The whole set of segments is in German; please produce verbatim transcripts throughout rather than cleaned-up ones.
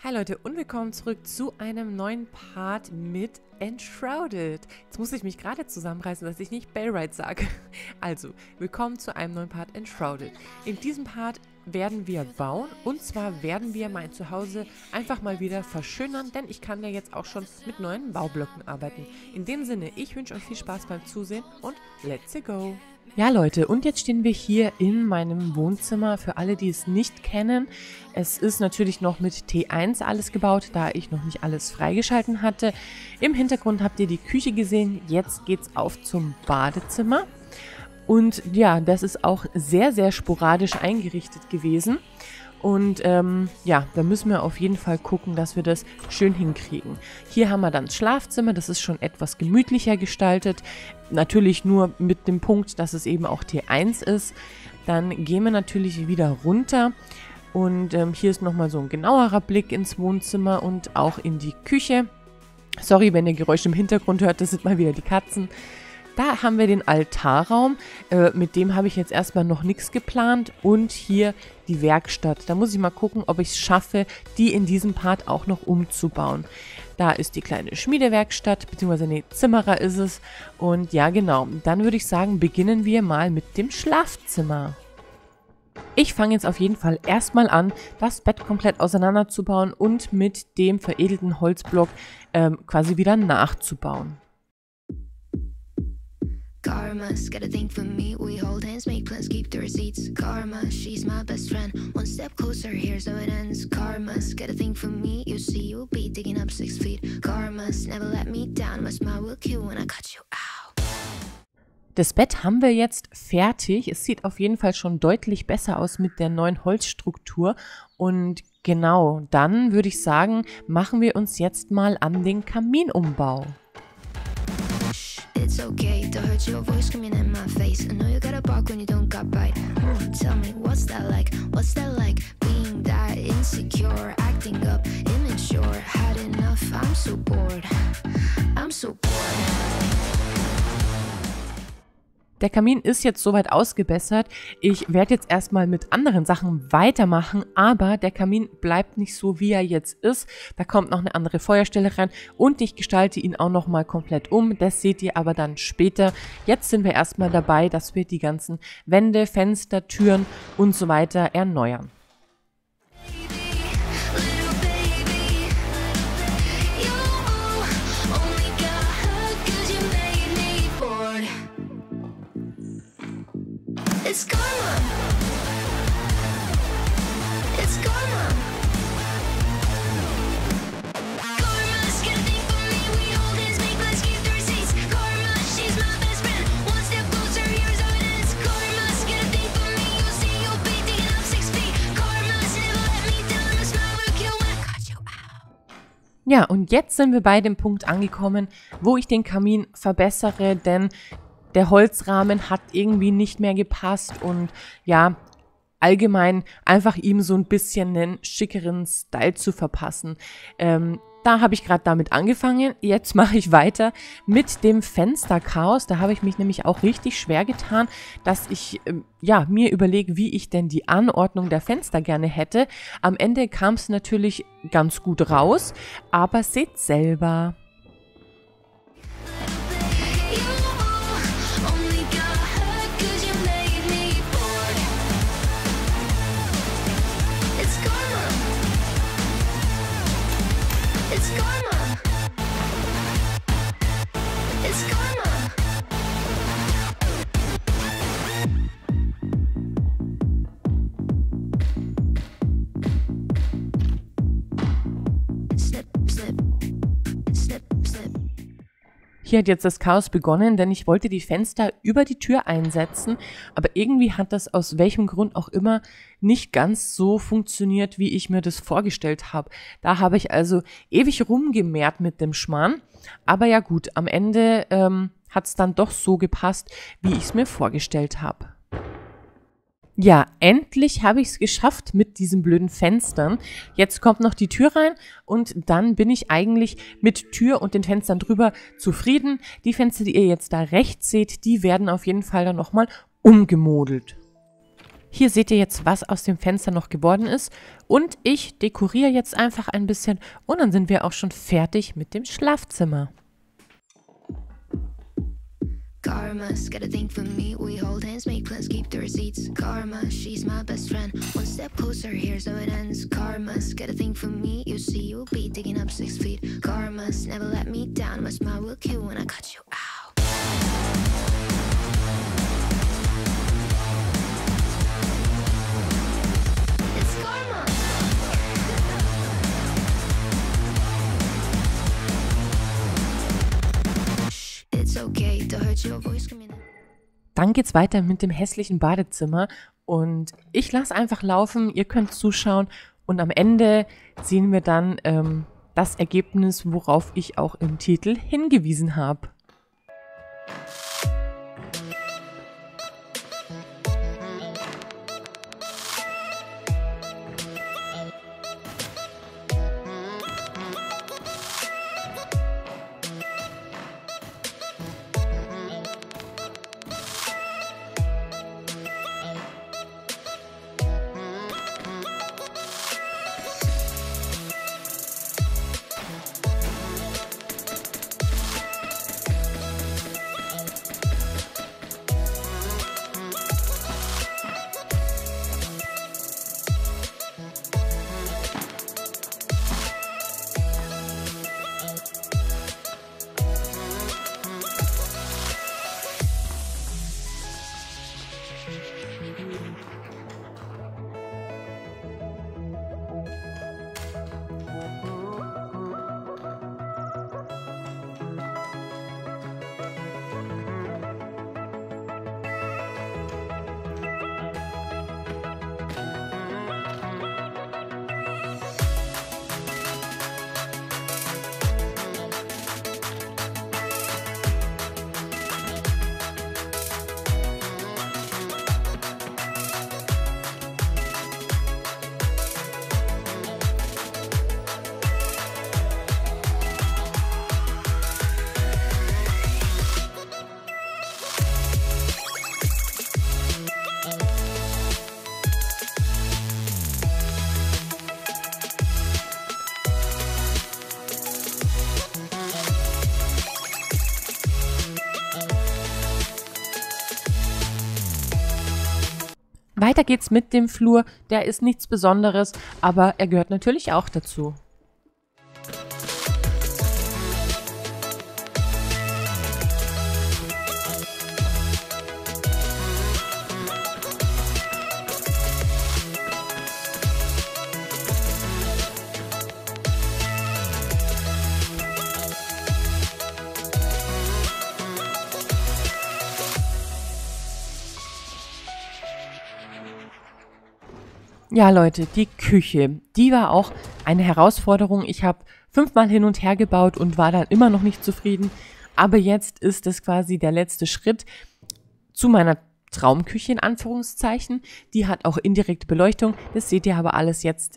Hi Leute und willkommen zurück zu einem neuen Part mit Enshrouded. Jetzt muss ich mich gerade zusammenreißen, dass ich nicht Bellride sage. Also, willkommen zu einem neuen Part Enshrouded. In diesem Part werden wir bauen und zwar werden wir mein Zuhause einfach mal wieder verschönern, denn ich kann ja jetzt auch schon mit neuen Baublöcken arbeiten. In dem Sinne, ich wünsche euch viel Spaß beim Zusehen und let's go! Ja Leute, und jetzt stehen wir hier in meinem Wohnzimmer. Für alle, die es nicht kennen, es ist natürlich noch mit T eins alles gebaut, da ich noch nicht alles freigeschalten hatte. Im Hintergrund habt ihr die Küche gesehen, jetzt geht's auf zum Badezimmer. Und ja, das ist auch sehr, sehr sporadisch eingerichtet gewesen. Und ähm, ja, da müssen wir auf jeden Fall gucken, dass wir das schön hinkriegen. Hier haben wir dann das Schlafzimmer, das ist schon etwas gemütlicher gestaltet. Natürlich nur mit dem Punkt, dass es eben auch T eins ist. Dann gehen wir natürlich wieder runter. Und ähm, hier ist nochmal so ein genauerer Blick ins Wohnzimmer und auch in die Küche. Sorry, wenn ihr Geräusche im Hintergrund hört, das sind mal wieder die Katzen. Da haben wir den Altarraum, äh, mit dem habe ich jetzt erstmal noch nichts geplant und hier die Werkstatt. Da muss ich mal gucken, ob ich es schaffe, die in diesem Part auch noch umzubauen. Da ist die kleine Schmiedewerkstatt, beziehungsweise nee, Zimmerer ist es. Und ja genau, dann würde ich sagen, beginnen wir mal mit dem Schlafzimmer. Ich fange jetzt auf jeden Fall erstmal an, das Bett komplett auseinanderzubauen und mit dem veredelten Holzblock ähm, quasi wieder nachzubauen. Karma's got a thing for me. We hold hands, make plans, keep the receipts. Karma, she's my best friend. One step closer, here's how it ends. Karma's got a thing for me. You see, you'll be digging up six feet. Karma's never let me down. My smile will kill when I cut you out. Das Bett haben wir jetzt fertig. Es sieht auf jeden Fall schon deutlich besser aus mit der neuen Holzstruktur. Und genau, dann würde ich sagen, machen wir uns jetzt mal an den Kaminumbau. It's okay to hurt your voice screaming in my face. I know you gotta bark when you don't got bite. Oh, tell me, what's that like? What's that like? Being that insecure, acting up, immature. Had enough, I'm so bored. I'm so bored. Der Kamin ist jetzt soweit ausgebessert. Ich werde jetzt erstmal mit anderen Sachen weitermachen, aber der Kamin bleibt nicht so, wie er jetzt ist. Da kommt noch eine andere Feuerstelle rein und ich gestalte ihn auch nochmal komplett um. Das seht ihr aber dann später. Jetzt sind wir erstmal dabei, dass wir die ganzen Wände, Fenster, Türen und so weiter erneuern. It's karma. It's karma. Karma's got a thing for me. We hold hands, make plans, keep the receipts. Karma, she's my best friend. One step closer, here's how it ends. Karma's got a thing for me. You'll see, you'll be digging up six feet. Karma's never let me down. My smile will kill when I cut you out. Ja, und jetzt sind wir bei dem Punkt angekommen, wo ich den Kamin verbessere, denn der Holzrahmen hat irgendwie nicht mehr gepasst und ja, allgemein einfach ihm so ein bisschen einen schickeren Style zu verpassen. Ähm, da habe ich gerade damit angefangen. Jetzt mache ich weiter mit dem Fensterchaos. Da habe ich mich nämlich auch richtig schwer getan, dass ich ähm, ja, mir überlege, wie ich denn die Anordnung der Fenster gerne hätte. Am Ende kam es natürlich ganz gut raus, aber seht selber. Hier hat jetzt das Chaos begonnen, denn ich wollte die Fenster über die Tür einsetzen, aber irgendwie hat das aus welchem Grund auch immer nicht ganz so funktioniert, wie ich mir das vorgestellt habe. Da habe ich also ewig rumgemehrt mit dem Schmarrn, aber ja gut, am Ende ähm, hat es dann doch so gepasst, wie ich es mir vorgestellt habe. Ja, endlich habe ich es geschafft mit diesen blöden Fenstern. Jetzt kommt noch die Tür rein und dann bin ich eigentlich mit Tür und den Fenstern drüber zufrieden. Die Fenster, die ihr jetzt da rechts seht, die werden auf jeden Fall dann nochmal umgemodelt. Hier seht ihr jetzt, was aus dem Fenster noch geworden ist. Und ich dekoriere jetzt einfach ein bisschen und dann sind wir auch schon fertig mit dem Schlafzimmer. Karma's got a thing for me. We hold hands, make plans, keep the receipts. Karma, she's my best friend. One step closer, here's how it ends. Karma's got a thing for me. You see, you'll be digging up six feet. Karma's never let me down. My smile will kill when I cut you out. It's karma. Shh, it's okay to hurt your voice coming in. Dann geht's weiter mit dem hässlichen Badezimmer und ich lasse einfach laufen, ihr könnt zuschauen und am Ende sehen wir dann ähm, das Ergebnis, worauf ich auch im Titel hingewiesen habe. Weiter geht's mit dem Flur, der ist nichts Besonderes, aber er gehört natürlich auch dazu. Ja, Leute, die Küche, die war auch eine Herausforderung. Ich habe fünfmal hin und her gebaut und war dann immer noch nicht zufrieden. Aber jetzt ist es quasi der letzte Schritt zu meiner Traumküche in Anführungszeichen. Die hat auch indirekte Beleuchtung. Das seht ihr aber alles jetzt.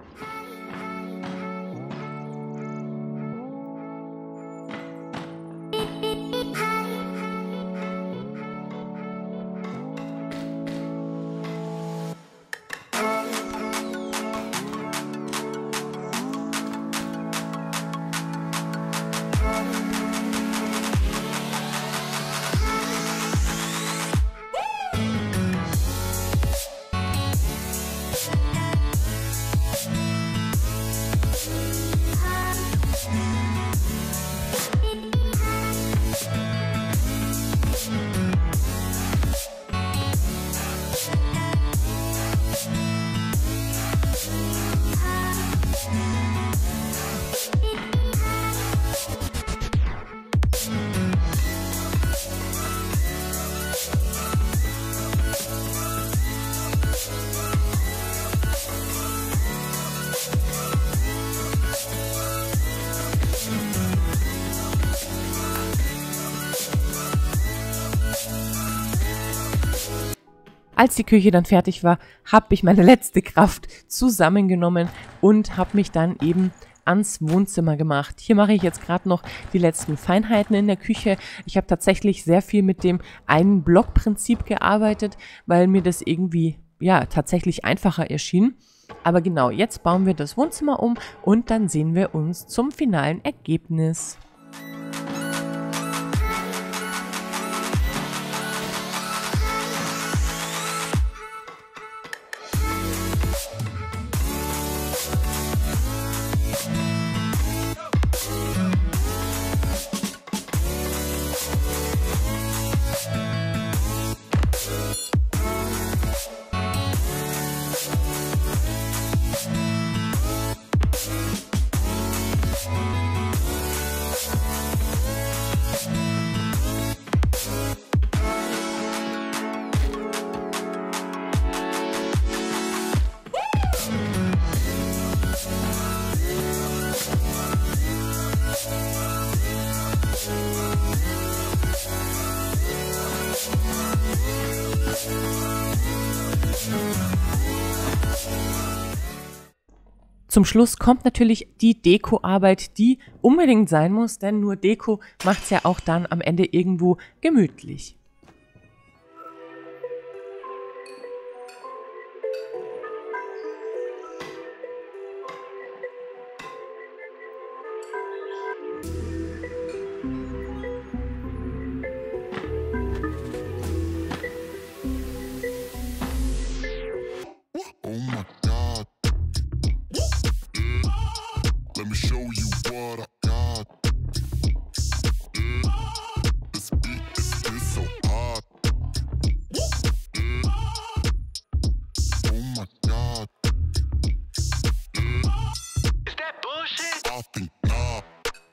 Als die Küche dann fertig war, habe ich meine letzte Kraft zusammengenommen und habe mich dann eben ans Wohnzimmer gemacht. Hier mache ich jetzt gerade noch die letzten Feinheiten in der Küche. Ich habe tatsächlich sehr viel mit dem einen Block-Prinzip gearbeitet, weil mir das irgendwie ja, tatsächlich einfacher erschien. Aber genau, jetzt bauen wir das Wohnzimmer um und dann sehen wir uns zum finalen Ergebnis. Zum Schluss kommt natürlich die Dekoarbeit, die unbedingt sein muss, denn nur Deko macht es ja auch dann am Ende irgendwo gemütlich. Oh my God. Let me show you what I got. This beat is, is so hot. Oh my God. Is that bullshit? I think not.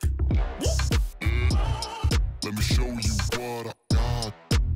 Let me show you what I got.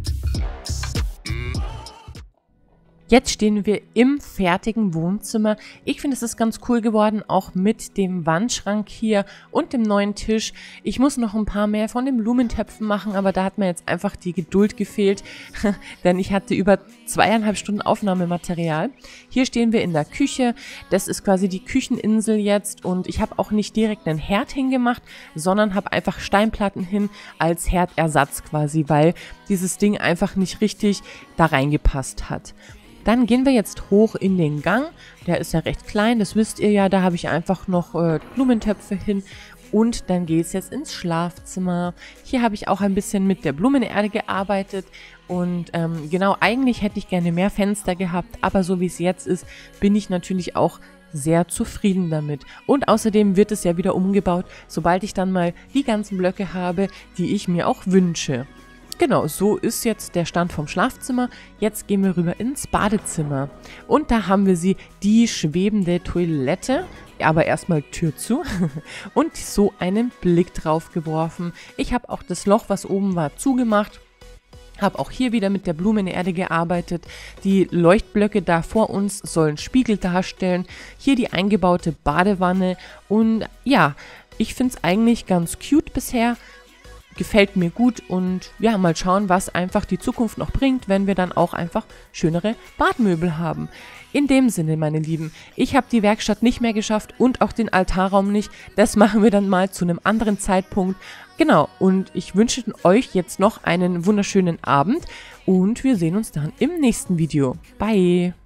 Jetzt stehen wir im fertigen Wohnzimmer. Ich finde, es ist ganz cool geworden, auch mit dem Wandschrank hier und dem neuen Tisch. Ich muss noch ein paar mehr von den Blumentöpfen machen, aber da hat mir jetzt einfach die Geduld gefehlt, denn ich hatte über zweieinhalb Stunden Aufnahmematerial. Hier stehen wir in der Küche. Das ist quasi die Kücheninsel jetzt und ich habe auch nicht direkt einen Herd hingemacht, sondern habe einfach Steinplatten hin als Herdersatz quasi, weil dieses Ding einfach nicht richtig da reingepasst hat. Dann gehen wir jetzt hoch in den Gang. Der ist ja recht klein, das wisst ihr ja. Da habe ich einfach noch äh, Blumentöpfe hin. Und dann geht es jetzt ins Schlafzimmer. Hier habe ich auch ein bisschen mit der Blumenerde gearbeitet. Und ähm, genau, eigentlich hätte ich gerne mehr Fenster gehabt. Aber so wie es jetzt ist, bin ich natürlich auch sehr zufrieden damit. Und außerdem wird es ja wieder umgebaut, sobald ich dann mal die ganzen Blöcke habe, die ich mir auch wünsche. Genau, so ist jetzt der Stand vom Schlafzimmer. Jetzt gehen wir rüber ins Badezimmer. Und da haben wir sie, die schwebende Toilette. Aber erstmal Tür zu und so einen Blick drauf geworfen. Ich habe auch das Loch, was oben war, zugemacht. Habe auch hier wieder mit der Blumenerde gearbeitet. Die Leuchtblöcke da vor uns sollen Spiegel darstellen. Hier die eingebaute Badewanne. Und ja, ich finde es eigentlich ganz cute bisher. Gefällt mir gut und ja, mal schauen, was einfach die Zukunft noch bringt, wenn wir dann auch einfach schönere Badmöbel haben. In dem Sinne, meine Lieben, ich habe die Werkstatt nicht mehr geschafft und auch den Altarraum nicht. Das machen wir dann mal zu einem anderen Zeitpunkt. Genau, und ich wünsche euch jetzt noch einen wunderschönen Abend und wir sehen uns dann im nächsten Video. Bye!